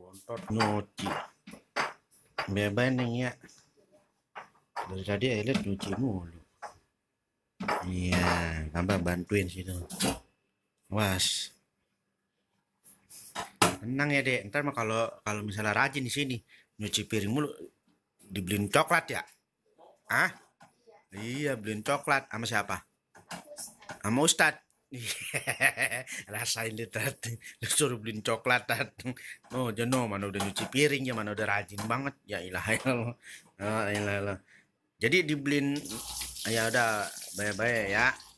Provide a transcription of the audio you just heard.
bontot nyuci bebek nih ya. Dari tadi Elit nyuci mulu. Iya, tambah bantuin situ. Was. Tenang ya, Dek. Ntar mah kalau kalau misalnya rajin di sini nyuci piring mulu dibeliin coklat ya? Ah? Iya, beliin coklat sama siapa? Sama Ustad. Rasain lihat tadi suruh beliin coklat datang. Oh, Jono mana udah nyuci piring ya, mana udah rajin banget. Ya ilah ya Allah. Oh, ilah, ilah. Jadi dibeliin ya udah bayar-bayar ya.